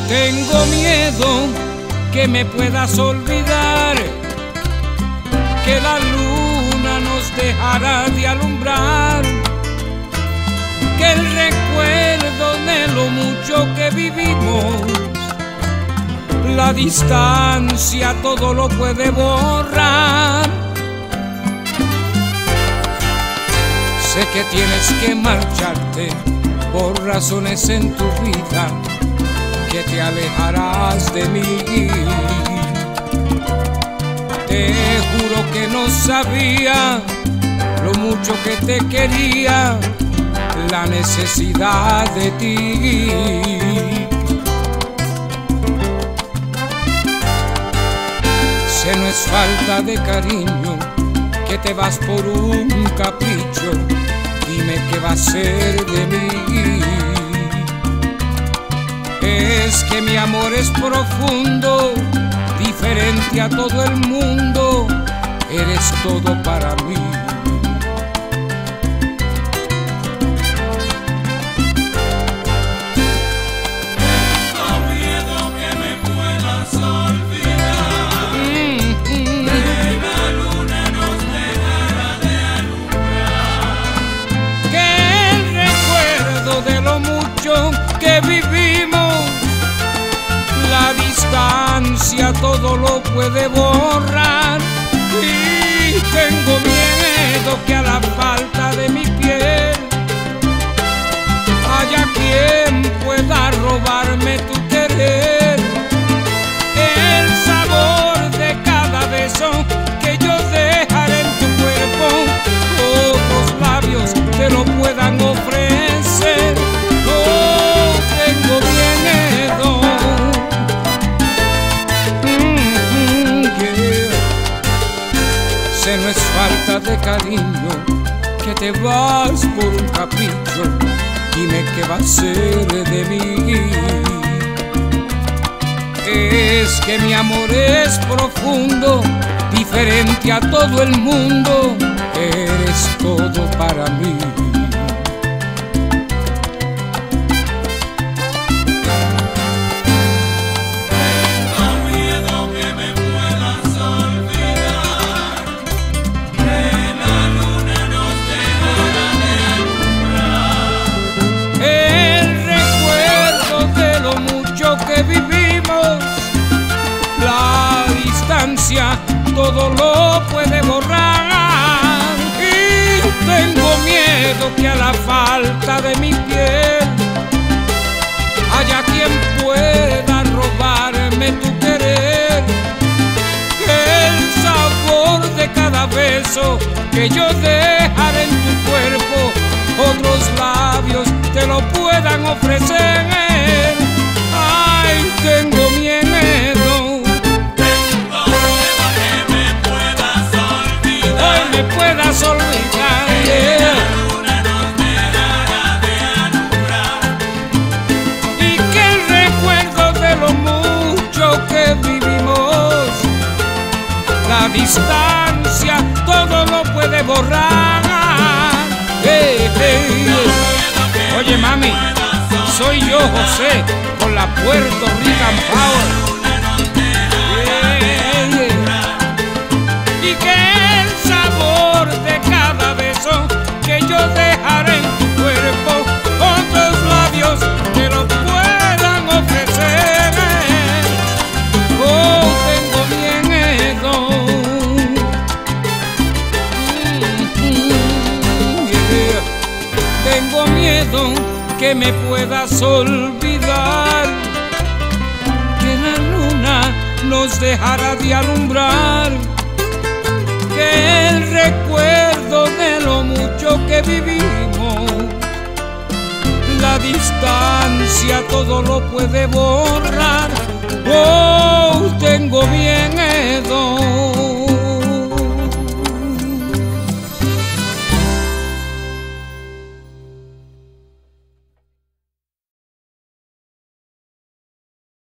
Tengo miedo que me puedas olvidar, que la luna nos dejará de alumbrar, que el recuerdo de lo mucho que vivimos, la distancia todo lo puede borrar. Sé que tienes que marcharte por razones en tu vida, que te alejarás de mí. Te juro que no sabía lo mucho que te quería, la necesidad de ti. Sé no es falta de cariño, que te vas por un capricho, dime qué va a ser de mí. Es que mi amor es profundo, diferente a todo el mundo, eres todo para mí. Tengo miedo que me puedas olvidar, que la luna nos dejará de alumbrar, Que el recuerdo de lo mucho que vivimos, la distancia todo lo puede borrar. Y tengo miedo que a la falta de mi piel haya quien pueda robarme tu querer, el sabor de cada beso que yo dejaré en tu cuerpo, otros labios te lo puedan ofrecer. Oh, tengo miedo. No es falta de cariño, que te vas por un capricho, dime qué va a ser de mí. Es que mi amor es profundo, diferente a todo el mundo, eres todo para mí. Vivimos, la distancia todo lo puede borrar. Y tengo miedo que a la falta de mi piel haya quien pueda robarme tu querer, el sabor de cada beso que yo dejaré en tu cuerpo, otros labios te lo puedan ofrecer. Ay, tengo miedo. tengo miedo que me puedas olvidar, Hoy me puedas olvidar. que la luna nos dejará de alumbrar, Y que el recuerdo de lo mucho que vivimos, la distancia todo lo puede borrar. Oye mami, soy yo José, con la Puerto Rican Power. Y que el sabor de cada beso que yo dejaré en tu cuerpo, otros labios te lo puedan ofrecer. Oh, tengo miedo. Tengo miedo que me puedas olvidar, que la luna nos dejará de alumbrar, que el recuerdo de lo mucho que vivimos, la distancia todo lo puede borrar. Oh, tengo miedo.